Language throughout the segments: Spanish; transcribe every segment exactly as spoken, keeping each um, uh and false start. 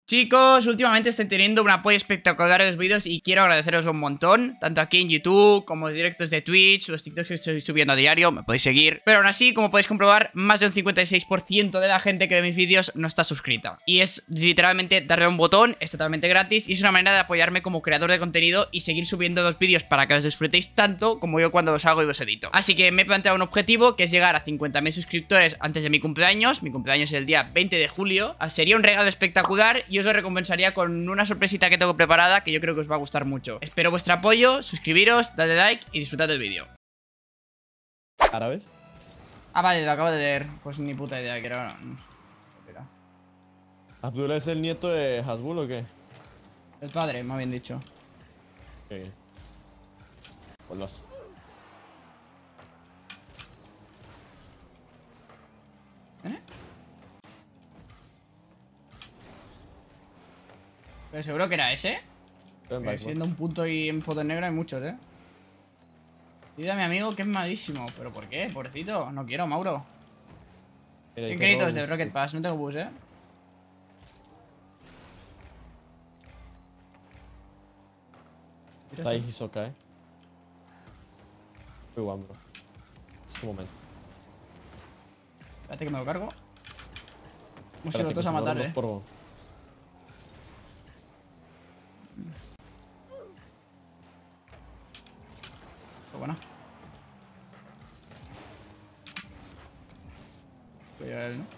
Chicos, últimamente estoy teniendo un apoyo espectacular en los vídeos y quiero agradeceros un montón, tanto aquí en YouTube como en los directos de Twitch, los TikToks que estoy subiendo a diario, me podéis seguir. Pero aún así, como podéis comprobar, más de un cincuenta y seis por ciento de la gente que ve mis vídeos no está suscrita. Y es literalmente darle a un botón, es totalmente gratis y es una manera de apoyarme como creador de contenido y seguir subiendo los vídeos para que os disfrutéis tanto como yo cuando los hago y los edito. Así que me he planteado un objetivo que es llegar a cincuenta mil suscriptores antes de mi cumpleaños. Mi cumpleaños es el día veinte de julio. Sería un regalo espectacular y os lo recompensaría con una sorpresita que tengo preparada que yo creo que os va a gustar mucho. Espero vuestro apoyo, suscribiros, dadle like y disfrutad del vídeo. ¿Árabes? Ah, vale, lo acabo de leer. Pues ni puta idea, que era... ¿Abdullah es el nieto de Hasbul o qué? El padre, me habían dicho. Sí. Holas. ¿Eh? Pero seguro que era ese. Que siendo un punto y en foto negra hay muchos, eh. Dile a mi amigo que es malísimo. ¿Pero por qué? Pobrecito. No quiero, Mauro. Tiene créditos del Rocket Pass. No tengo bus, eh. Está ahí Hisoka, eh. Muy guapo, bro. Es un momento. Espérate que me lo cargo. Hemos Espérate, ido todos a matarle, eh. Por... Qué buena. Voy a él, ¿no?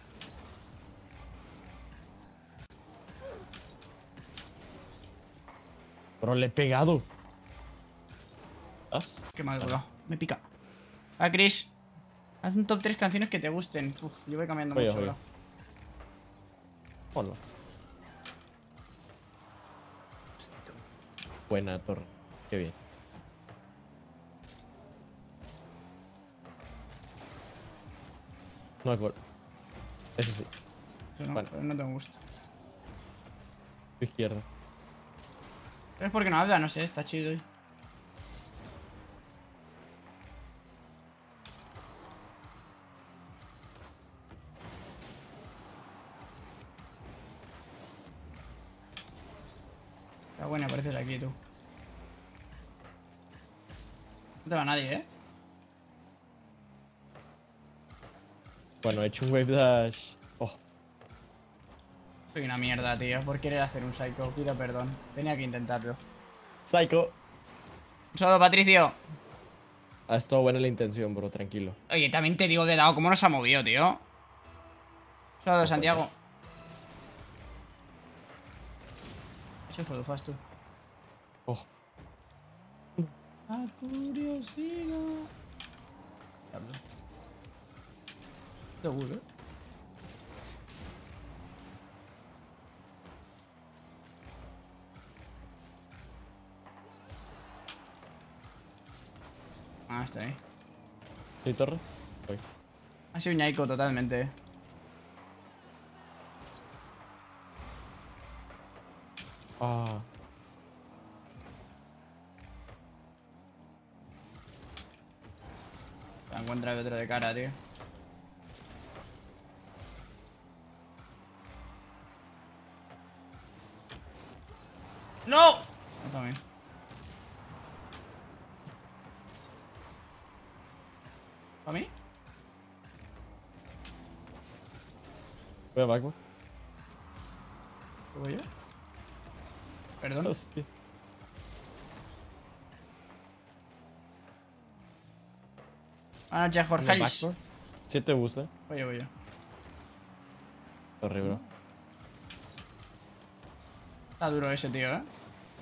Pero le he pegado. ¿Estás? Qué mal, bro. Me pica. Ah, Chris. Haz un top tres canciones que te gusten. Uf, yo voy cambiando Oye, mucho, oye. bro. Hola. Buena torre. Qué bien. No hay gol. Eso sí. Eso no, Bueno. pero no tengo gusto. Tu izquierda. Pero es porque no habla, no sé, está chido. hoy. Está bueno, apareces aquí tú. No te va nadie, ¿eh? Bueno, he hecho un wave dash. Oh. Soy una mierda, tío, por querer hacer un psycho. Pido perdón. Tenía que intentarlo. Psycho. Un saludo, Patricio. Ha estado buena la intención, bro. Tranquilo. Oye, también te digo de lado, ¿cómo nos ha movido, tío? Un saludo, Santiago. Ese fue fast tú. Oh. La curiosidad. Seguro, ¿eh? Ah, está ahí. ¿Sí, torre? Voy. Ha sido un ñaico totalmente. Ah. Se encuentra el otro de cara, tío. ¡No! No, también. ¿Para mí? Voy a backward. ¿Qué voy yo? Perdón. Hostia. Buenas noches, Jorge. Voy a backward. Si te gusta. Voy yo, voy yo. Sorry, bro. Está duro ese tío, ¿eh?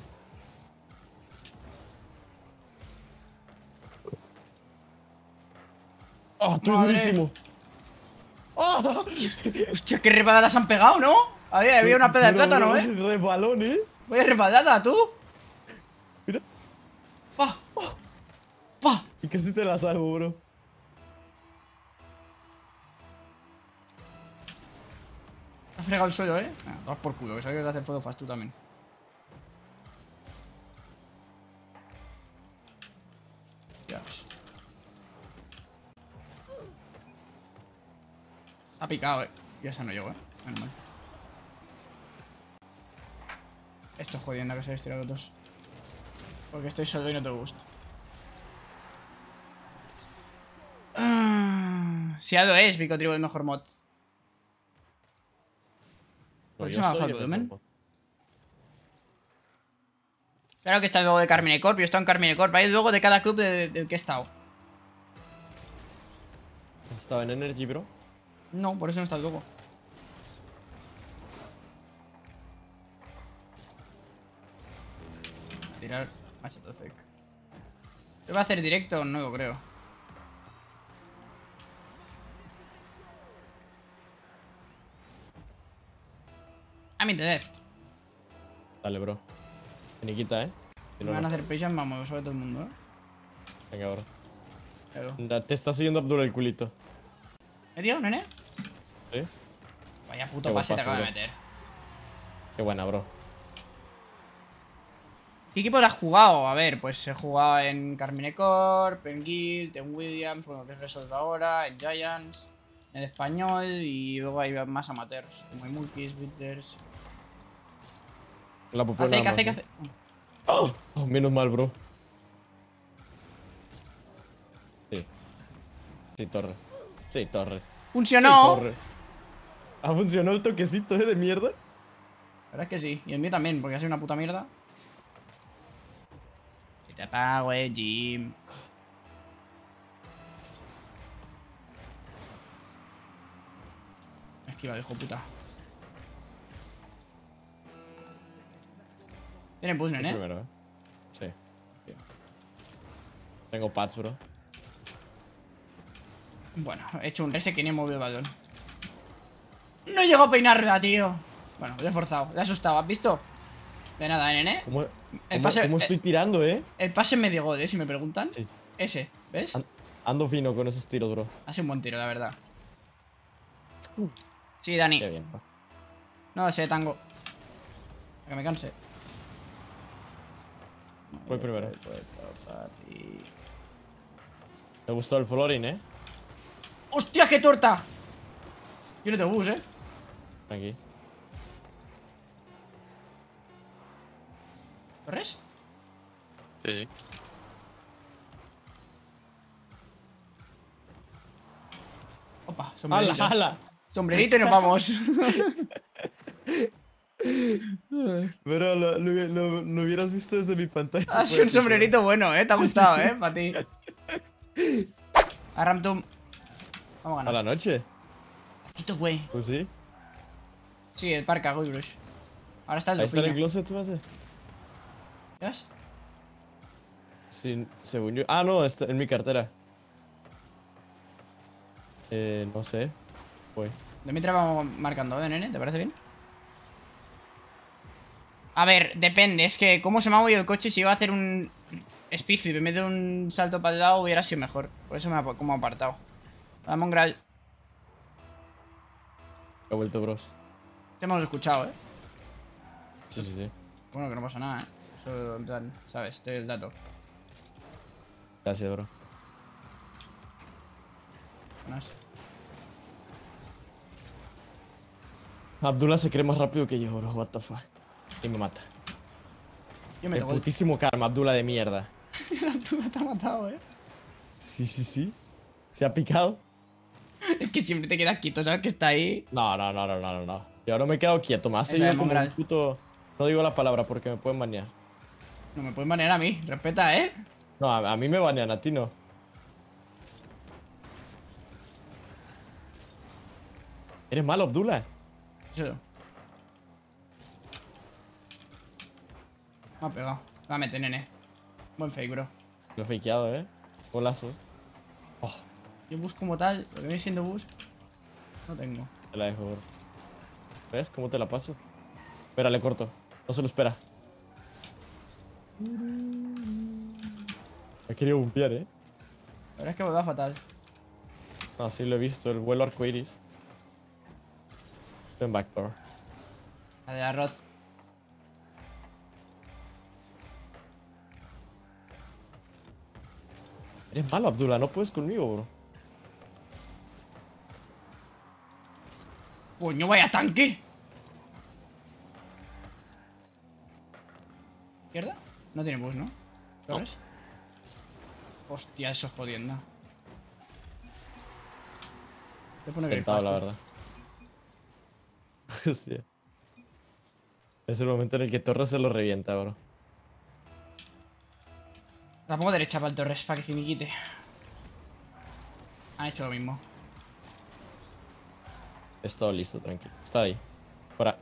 ¡Oh, tú Madre. durísimo! ¡Oh! Hostia, qué repadadas han pegado, ¿no? Había, había una peda de plátano, ¿eh? De balón, ¿eh? Voy a repadada, ¿tú? Mira. ¡Pa! ¡Pa! Y casi te la salvo, bro. Ha fregado el suelo, ¿eh? Ah, vas por culo, que sabes que hacer fuego fast tú también. Dios. Ha picado, eh. Ya se no llego, eh. Menos mal. Esto es jodiendo que se les tira los dos. Porque estoy solo y no te gusta. Ah, si Ado es, Vico Tribu el mejor mod. ¿Por qué se me ha bajado el volumen? Claro que está el logo de Carmine Corp. Yo he estado en Carmine Corp. Hay el logo de cada club del de que he estado. ¿Has estado en Energy, bro? No, por eso no está el logo. A tirar Machete Fake. Yo voy a hacer directo nuevo, creo. I'm in the left. Dale, bro. Finiquita, eh. Si Me no, van a no. hacer payas, vamos, sobre todo el mundo, ¿eh? Venga, bro. Claro. Ya te está siguiendo Abdul el culito. ¿Me dio, nene? ¿Sí? Vaya puto Qué buen pase te pase, acabo de bro. meter. Qué buena, bro. ¿Qué equipos has jugado? A ver, pues he jugado en Carmine Corp, en Guild, en Williams, bueno, que es Resolve ahora, en Giants, en Español y luego hay más amateurs, como en Mulkis, Bitters. La popular. Hace, nada hace, más, hace. ¿eh? Oh, oh, menos mal, bro. Sí. Sí, Torres. Sí, Torres. ¡Funcionó! Sí, Torres. ¿Ha funcionado el toquecito eh, de mierda? La verdad es que sí, y el mío también, porque ha sido una puta mierda. Si te apago, eh, Jim. Esquiva, hijo puta. Tiene push, El ¿eh? primero, eh. Sí. Tengo pads, bro. Bueno, he hecho un reset que ni he movido el balón. No llego a peinarla, tío. Bueno, lo he forzado, le he asustado, ¿has visto? De nada, nene. ¿Cómo, El cómo- pase, cómo estoy tirando, eh? el pase medio gol, ¿eh? Si me preguntan. Sí. Ese, ¿ves? An- ando fino con esos tiros, bro. Ha sido un buen tiro, la verdad. Uh, Sí, Dani. Qué bien, bro. No sé, tango. A que me canse. Voy primero. Papi. Me gustó el flooring, eh. ¡Hostia, qué torta! Yo no te bus, ¿eh? Aquí. ¿Corres? Sí. Opa, ¡Hala, sombrerito. hala! Sombrerito y nos vamos. Pero lo, lo- lo- lo hubieras visto desde mi pantalla. Ha sido un sombrerito bueno, ¿eh? Te ha gustado, ¿eh? Para ti. A Ramtum. Vamos a ¿A ganar. la noche? Quito, güey. Pues sí. Sí, el parque, Gold Rush. Ahora está el Ahí está en el Dopiña. closet, se me hace. ¿Ves? Sí, según yo. Ah, no, está en mi cartera. Eh, no sé. Voy. De mientras vamos marcando, ¿eh, nene? ¿Te parece bien? A ver, depende. Es que cómo se me ha movido el coche, si iba a hacer un speed flip en vez de un salto para el lado, hubiera sido mejor. Por eso me ha como apartado. Dame un Graal. He vuelto, bros. Te hemos escuchado, ¿eh? Sí, sí, sí. Bueno, que no pasa nada, ¿eh? Eso, en plan, ¿sabes? Te doy el dato. Gracias, bro. Buenas. Abdullah se cree más rápido que yo, bro. What the fuck. Y me mata. Yo me El toco el... putísimo karma, Abdullah de mierda. Tú me has matado, ¿eh? Sí, sí, sí. ¿Se ha picado? Es que siempre te quedas quieto, ¿sabes? Que está ahí. No, no, no, no, no, no, no. Yo no me he quedado quieto. Me ha Esa seguido es como Mongrel. un puto... No digo la palabra porque me pueden banear. No me puedes manejar a mí. Respeta, ¿eh? No, a, a mí me banean, a ti no. ¿Eres malo, Abdullah? Eso. Me ha pegado. Dame, nene. Buen fake, bro. Lo he fakeado, ¿eh? Golazo. Oh, Yo bus como tal, lo que viene siendo bus, no tengo. te la dejo, bro. ¿Ves cómo te la paso? Espera, le corto. No se lo espera. Me he querido bumpear, ¿eh? La verdad es que me va fatal. No, sí lo he visto. El vuelo arcoiris. Estoy en backdoor. La de arroz. Eres malo, Abdullah. No puedes conmigo, bro. ¡Coño, vaya tanque! ¿Izquierda? No tiene bus, ¿no? ¿Torres? Hostia, eso es jodienda. Voy a poner el Tentado, la pasto. verdad. Hostia. Es el momento en el que Torres se lo revienta, bro. La pongo derecha para el Torres, para que finiquite. Han hecho lo mismo. Es todo listo, tranquilo. Está ahí. Fuera.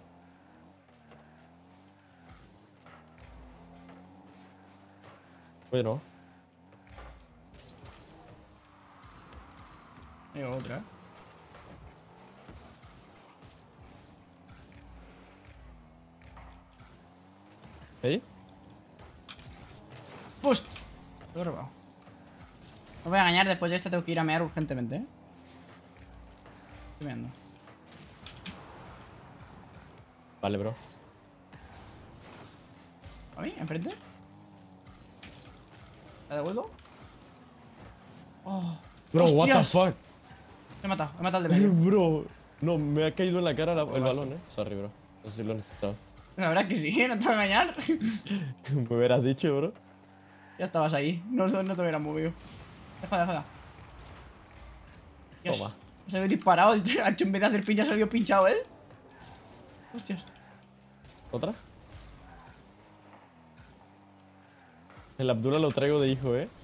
Bueno. Hay otra. ¿Eh? ¡Pust! Lo he robado. No voy a engañar, después de esta tengo que ir a mear urgentemente, ¿eh? Estoy meando. Vale, bro. ¿A mí? ¿Enfrente? ¿La devuelvo? Oh. Bro, what the ¡Hostias! fuck. He matado, he matado al de medio. Bro. No, me ha caído en la cara la- el balón, eh. Sorry, bro. No sé si lo necesitaba. La verdad que sí, no te voy a engañar. Me hubieras dicho, bro. Ya estabas ahí, no, no, no te hubieras movido. Deja, deja. Dios, Toma. se había disparado, el tío, ha hecho en vez de hacer pincha se había pinchado él. Hostias. ¿Otra? El Abdullah lo traigo de hijo, eh.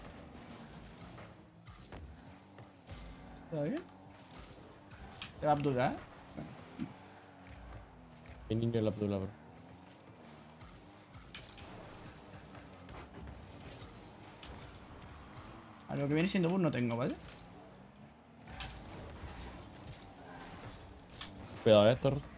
¿Está bien? Te va a dudar, ¿eh? Mi niño el Abdullah, bro. A lo que viene siendo bus no tengo, ¿vale? Cuidado, eh, Torres.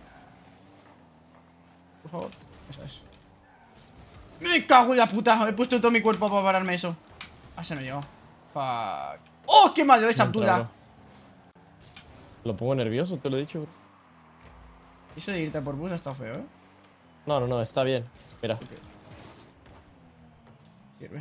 Por favor. Eso es. ¡Me cago en la puta! He puesto todo mi cuerpo para pararme eso. Ah, se no llegó. Fuck. ¡Oh, qué malo es No entra, Abdullah! bro. Lo pongo nervioso, te lo he dicho, bro. Eso de irte por bus ha estado feo, ¿eh? No, no, no, está bien. Mira. Sirve.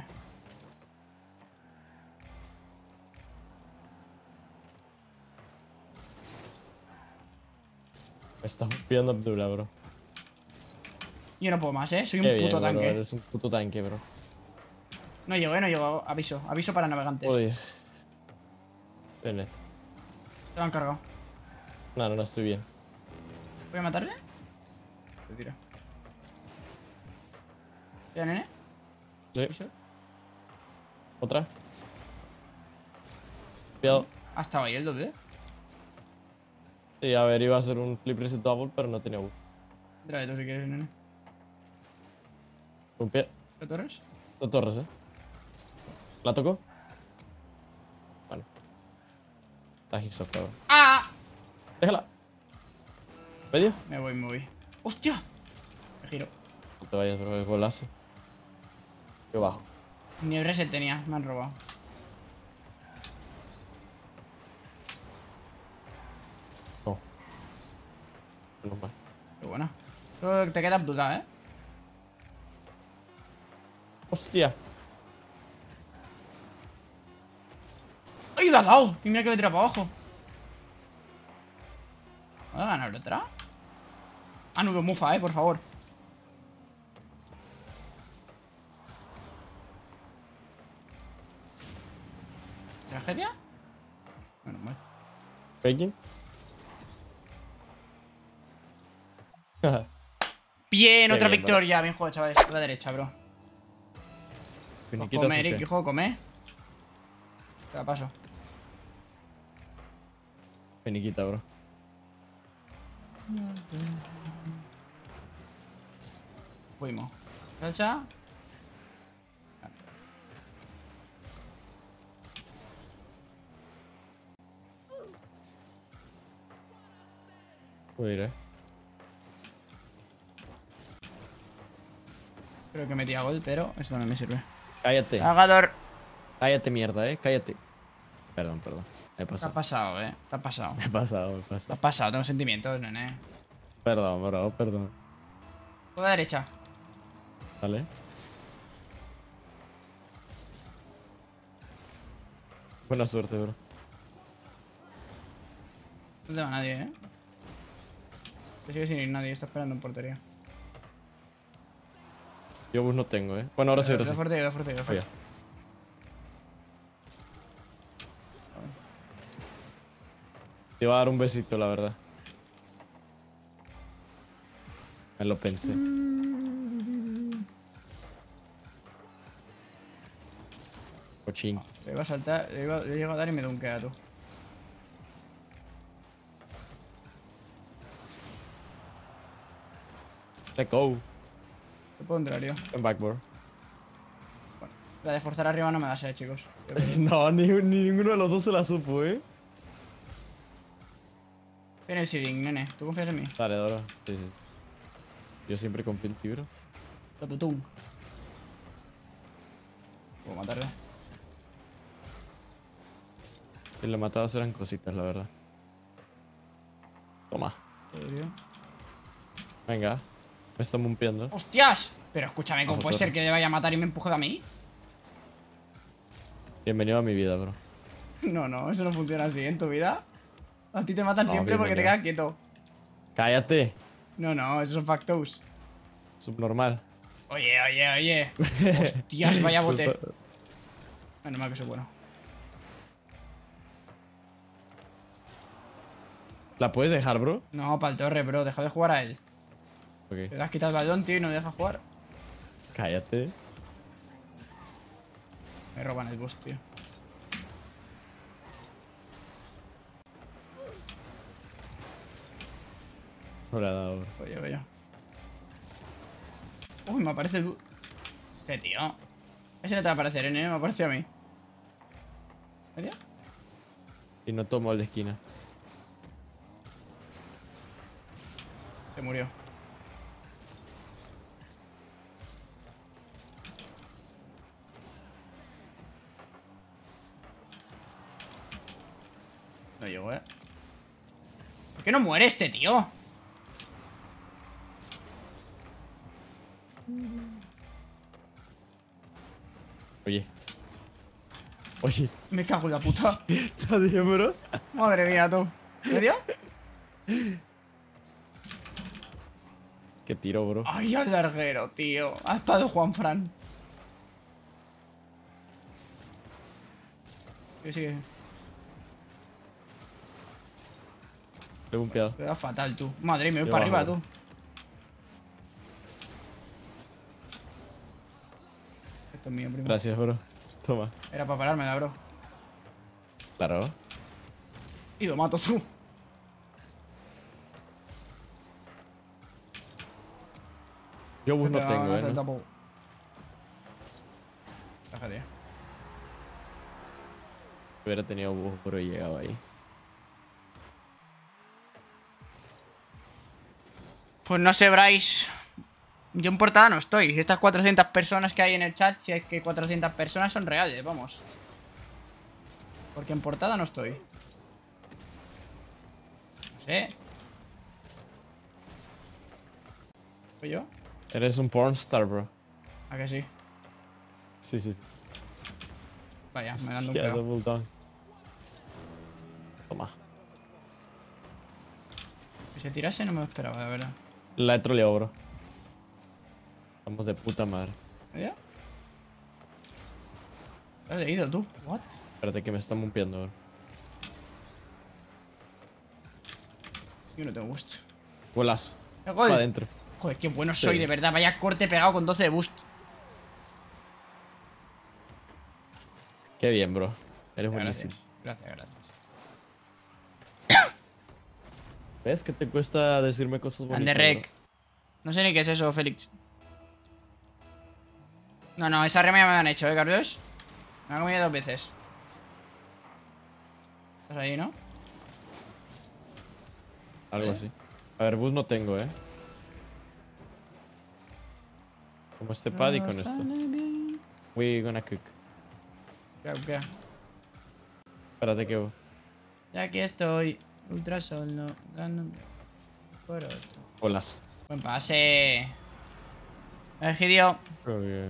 Me está pillando Abdullah, bro. Yo no puedo más, ¿eh? Soy un Qué bien, puto bro, tanque. eres un puto tanque, bro. No llego, ¿eh? No llego. Aviso. Aviso para navegantes. Joder. Ven, eh. Te lo han cargado. No, no, no estoy bien. ¿Voy a matarle? Te tiro. ¿Ya, nene? Sí. ¿Aviso? ¿Otra? Cuidado. ¿Ha estado ahí el doble? Sí, a ver, iba a ser un flip reset double, pero no tenía bus. Trae tú si quieres, nene. Un pie. ¿Qué torres? Esta Torres, eh. ¿La tocó? Vale. La hizo, cabrón. ¡Ah! Déjala. ¿Medio? Me voy, me voy. ¡Hostia! Me giro. No te vayas, bro, es golazo. Yo bajo. Ni el reset tenía, me han robado. No. Menos mal. Qué buena. Solo te quedas duda, ¿eh? Hostia. ¡Ay, de al lado! Y mira que me tira para abajo. ¿Va a ganar otra? Ah, no, mufa, eh, por favor. ¿Tragedia? Menos mal. ¿Faking? Bien, Qué otra bien, victoria. Bien jugado, chavales. A la derecha, bro. ¿Finiquitas Come, o Eric, qué? hijo, come. Te la paso. Finiquita, bro. Fuimos. Salsa. Voy a ir, eh. Creo que metí a gol, pero eso también me sirve. Cállate. Agador. Cállate, mierda, eh. Cállate. Perdón, perdón. Me he Te has pasado. pasado, eh. Te has pasado. Me he pasado, me he Te has pasado. pasado, tengo sentimientos, nene. Perdón, bro, perdón. Por la derecha. Vale. Buena suerte, bro. No te va nadie, eh. Que sigue sin ir nadie, está esperando en portería. Yo bus no tengo, eh. Bueno, ahora sí, ahora Da sí. fuerte, da fuerte, da fuerte. Oye. Te iba a dar un besito, la verdad. Me lo pensé. Cochín. Le iba a saltar, le iba, le llego a dar y me dunkea tú. Let's go. Te puedo entrar yo. En backboard. La de forzar arriba no me da sed, chicos. No, ni, ni ninguno de los dos se la supo, eh. Tiene el seeding, nene. ¿Tú confías en mí? Dale, Doro. Sí, sí. Yo siempre confío en ti, bro. Toputung. Puedo matarle. Si le matabas eran cositas, la verdad. Toma. Podría. Venga. Me está mumpeando. ¡Hostias! Pero escúchame, ¿cómo Ojo, puede torre. ser que le vaya a matar y me empuje a mí? Bienvenido a mi vida, bro. No, no, eso no funciona así en tu vida. A ti te matan No, siempre porque te bienvenido. quedas quieto. Cállate. No, no, esos son factos. Subnormal. Oye, oye, oye. Hostias, vaya bote. Culpa- Menos mal que soy bueno. ¿La puedes dejar, bro? No, para el torre, bro. Deja de jugar a él. Ok. Le has quitado el balón, tío, y no me dejas jugar. Cállate. Me roban el boost, tío. No le ha dado, bro. Oye, oye. Uy, me aparece el bu- ¿Qué, tío? Ese no te va a aparecer, ¿eh? Me apareció a mí. ¿Serio? Y no tomo el de esquina. Se murió. No llegó, ¿eh? ¿Por qué no muere este tío? Oye. Oye. Me cago en la puta. ¿Estás bien, bro? Madre mía, tú. ¿En serio? Qué tiro, bro. Ay, al larguero, tío. Ha estado Juan Fran. Sigue, sigue. Le he bumpeado. Te da fatal, tú. Madre mía, voy Yo para arriba, bajo, tú. Esto es mío, primo. Gracias, bro. Toma. Era para parármela, bro. Claro. Y lo mato, tú. Yo bus no Te tengo, van a eh. hacer ¿no? double. Déjate. Hubiera tenido bus, pero he llegado ahí. Pues no sé, Bryce. Yo en portada no estoy. Estas cuatrocientas personas que hay en el chat, si es que cuatrocientas personas son reales, vamos. Porque en portada no estoy. No sé. ¿Soy yo? Eres un pornstar, bro. ¿A que sí? Sí, sí. sí. Vaya, me dando un Hostia, pego. double down. Toma. Que se tirase no me lo esperaba, la verdad. La he troleado, bro. Estamos de puta madre. ¿Ya? ¿Lo has leído tú? ¿What? Espérate que me están mumpeando, bro. Yo no tengo boost. Golazo. ¡Qué gol! Va adentro. Joder, qué bueno soy, Sí. de verdad. Vaya corte pegado con doce de boost. Qué bien, bro. Eres Gracias, buenísimo. gracias, gracias. ¿Ves que te cuesta decirme cosas bonitas? Anderrek. bro? No sé ni qué es eso, Félix. No, no, esa remea me la han hecho, ¿eh, Carlos? Me la han comido dos veces. ¿Estás ahí, no? Algo ¿Eh? así. A ver, bus no tengo, eh. Como este pad y con esto. We gonna cook. ¿Qué, qué? Espérate que... Ya aquí estoy. Ultra solo. Gano por otro. Golazo. Buen pase. Egidio. Creo que...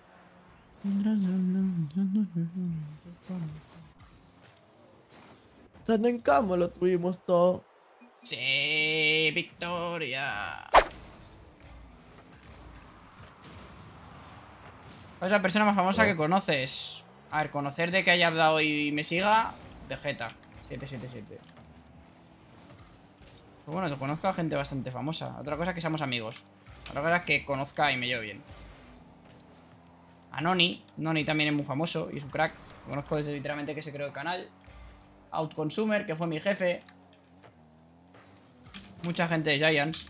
Tan en cama lo tuvimos todo. Sí, victoria. ¿Cuál es la persona más famosa Oh. que conoces? A ver, conocer de que haya hablado y me siga. Vegeta. siete siete siete. Pues bueno, conozco a gente bastante famosa. Otra cosa es que seamos amigos. Otra cosa es que conozca y me lleve bien. A Noni. Noni también es muy famoso y es un crack. Lo conozco desde literalmente que se creó el canal. Outconsumer, que fue mi jefe. Mucha gente de Giants.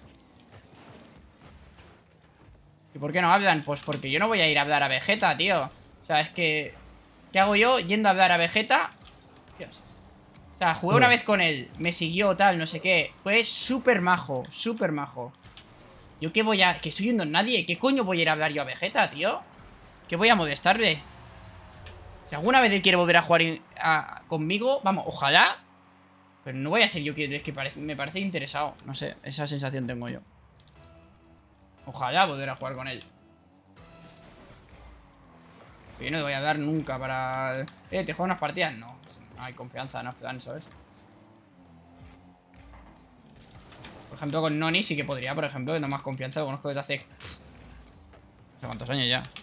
¿Y por qué no hablan? Pues porque yo no voy a ir a hablar a Vegeta, tío. O sea, es que... ¿Qué hago yo yendo a hablar a Vegeta? Dios. O sea, jugué una vez con él. Me siguió, tal, no sé qué. Fue súper majo, súper majo. ¿Yo qué voy a...? Que estoy yendo a nadie. ¿Qué coño voy a ir a hablar yo a Vegeta, tío? ¿Qué voy a molestarle? Si alguna vez él quiere volver a jugar a... conmigo, vamos, ojalá. Pero no voy a ser yo que... Es que parece... me parece interesado. No sé, esa sensación tengo yo. Ojalá volver a jugar con él. Yo no te voy a dar nunca para... Eh, ¿te juego unas partidas? No, no hay confianza, no plan, ¿sabes? Por ejemplo, con Noni sí que podría, por ejemplo, tener más confianza. Lo conozco desde hace... No sé cuántos años ya.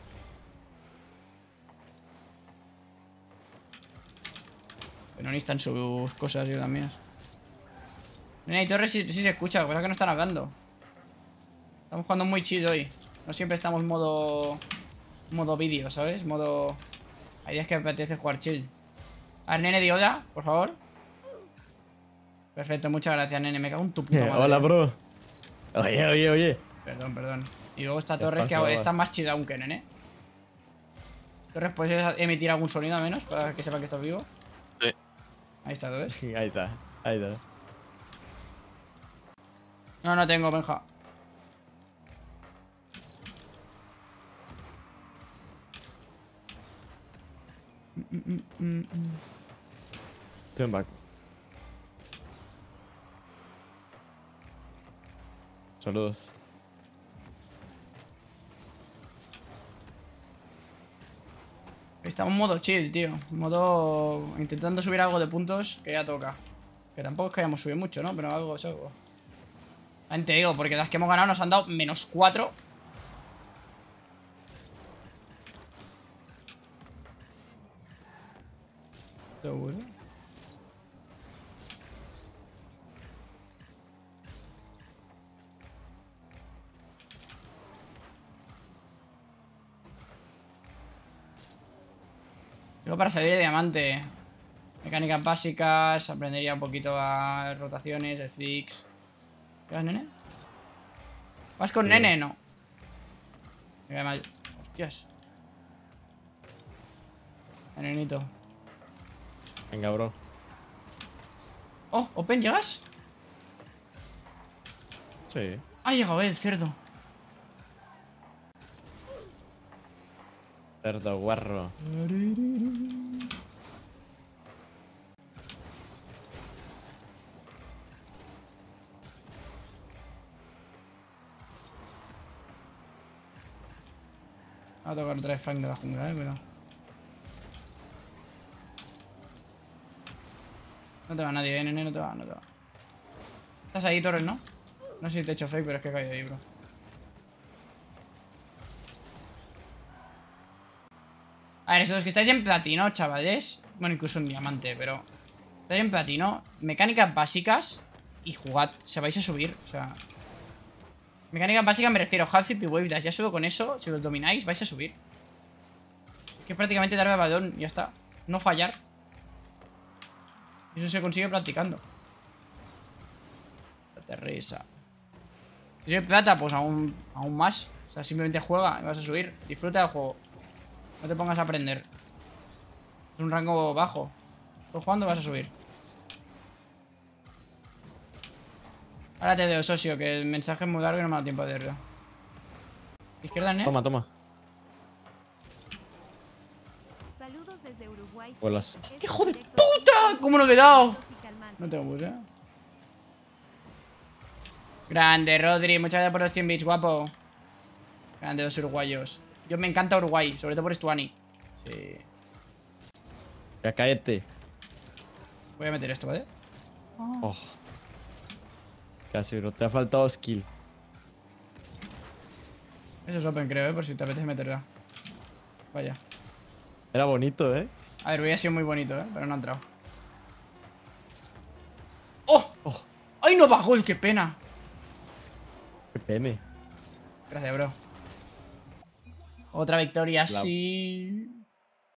Pero Noni está en sus cosas y yo también. Nena y Torres sí, sí se escucha, cosa que no están hablando. Estamos jugando muy chill hoy. No siempre estamos modo... Modo vídeo, ¿sabes? Modo... Hay días que me apetece jugar chill. A ver, nene, di hola, por favor. Perfecto, muchas gracias, nene. Me cago en tu puta madre. Hola, bro. Oye, oye, oye. Perdón, perdón. Y luego está ¿Qué Torres, que pasa, está más chida aún que nene. Torres, ¿puedes emitir algún sonido al menos para que sepa que estás vivo? Sí. Ahí está, ¿lo ves? Ahí está, ahí está. No, no tengo, Benja. Mm, mm, mm, mm. Estoy en back. Saludos. Estamos en modo chill, tío. Modo... Intentando subir algo de puntos que ya toca. Que tampoco es que hayamos subido mucho, ¿no? Pero algo es algo. También te digo, porque las que hemos ganado nos han dado menos cuatro. ¿Seguro? Luego para salir de diamante. Mecánicas básicas. Aprendería un poquito a rotaciones, el fix. ¿Qué vas, nene? ¿Vas con Sí. nene? No. Me queda mal. Hostias. Nenito. Venga, bro. Oh, Open, ¿llegas? Sí. Ha llegado el cerdo. Cerdo guarro. Va a tocar otra vez Frank de la jungla, eh, pero... No te va nadie, eh, nene, no te va, no te va. Estás ahí, Torres, ¿no? No sé si te he hecho fake, pero es que he caído ahí, bro. A ver, esos que estáis en platino, chavales. Bueno, incluso en diamante, pero... Estáis en platino, mecánicas básicas y jugad, se vais a subir, o sea... Mecánicas básicas me refiero a Halflip y Wave Dash. Ya solo con eso, si los domináis, vais a subir. Que es prácticamente darme al balón, ya está. No fallar. Eso se consigue practicando. Date risa. Si soy plata, pues aún, aún más. O sea, simplemente juega y vas a subir. Disfruta del juego. No te pongas a aprender. Es un rango bajo. Estás jugando y vas a subir. Ahora te veo, socio, que el mensaje es muy largo y no me ha dado tiempo de leerlo. Izquierda, ¿eh? Toma, toma. Saludos desde Uruguay. Bolas. ¡Hijo de puta! ¿Cómo no le he dado? No tengo bus, ¿eh? Grande, Rodri. Muchas gracias por los cien bits, guapo. Grande, los uruguayos. Yo me encanta Uruguay, sobre todo por Stuani. Sí. Ya cállate. Voy a meter esto, ¿vale? Oh. Casi, bro. Te ha faltado skill. Eso es open, creo, ¿eh? Por si te apetece meterla. Vaya. Era bonito, ¿eh? A ver, hubiera sido muy bonito, ¿eh? Pero no ha entrado. ¡Oh! Oh, ¡Ay, no va gol! ¡Qué pena! qué pene. Gracias, bro. Otra victoria, La- sí.